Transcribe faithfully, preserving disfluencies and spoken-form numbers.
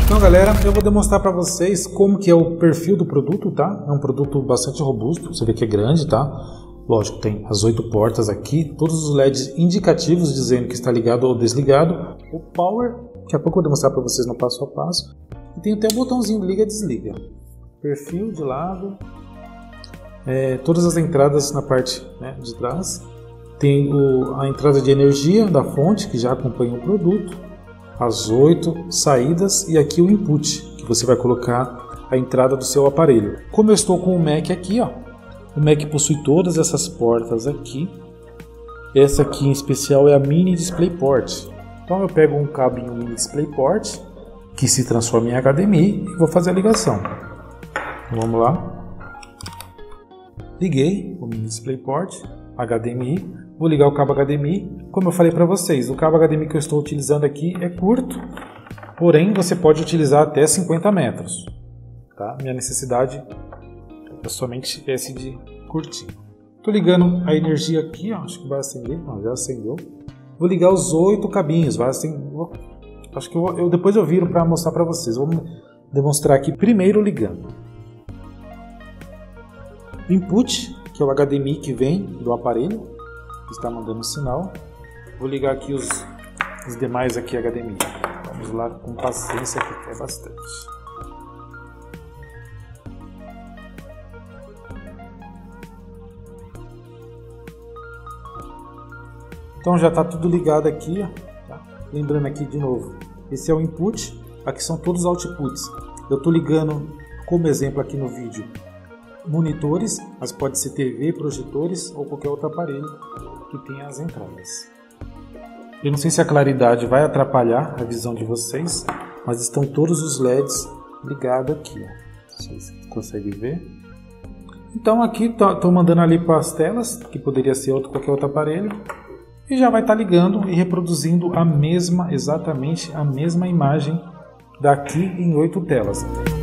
Então galera, eu vou demonstrar para vocês como que é o perfil do produto, tá? É um produto bastante robusto, você vê que é grande, tá? Lógico, tem as oito portas aqui, todos os L E Ds indicativos dizendo que está ligado ou desligado. O Power, daqui a pouco eu vou demonstrar para vocês no passo a passo. E tem até o botãozinho liga e desliga. Perfil de lado, é, todas as entradas na parte, né, de trás. Tem o, a entrada de energia da fonte, que já acompanha o produto. As oito saídas e aqui o input, que você vai colocar a entrada do seu aparelho. Como eu estou com o Mac aqui, ó, o Mac possui todas essas portas aqui. Essa aqui em especial é a Mini DisplayPort. Então eu pego um cabinho Mini DisplayPort, que se transforma em H D M I, e vou fazer a ligação. Vamos lá. Liguei o Mini DisplayPort, H D M I. Vou ligar o cabo H D M I. Como eu falei para vocês, o cabo H D M I que eu estou utilizando aqui é curto, porém você pode utilizar até cinquenta metros. Tá? Minha necessidade é somente esse de curtinho. Estou ligando a energia aqui, ó, acho que vai acender, ó, já acendeu. Vou ligar os oito cabinhos, vai acender. Acho que eu, eu depois eu viro para mostrar para vocês. Vamos demonstrar aqui primeiro ligando. Input, que é o H D M I que vem do aparelho. Está mandando sinal. Vou ligar aqui os, os demais aqui H D M I. Vamos lá com paciência, que é bastante. Então já está tudo ligado aqui. Tá? Lembrando aqui de novo, esse é o input, aqui são todos os outputs. Eu estou ligando, como exemplo aqui no vídeo, monitores, mas pode ser T V, projetores ou qualquer outro aparelho que tenha as entradas. Eu não sei se a claridade vai atrapalhar a visão de vocês, mas estão todos os L E Ds ligados aqui. Ó. Vocês conseguem ver? Então aqui estou mandando ali para as telas, que poderia ser outro, qualquer outro aparelho, e já vai estar tá ligando e reproduzindo a mesma, exatamente a mesma imagem daqui em oito telas.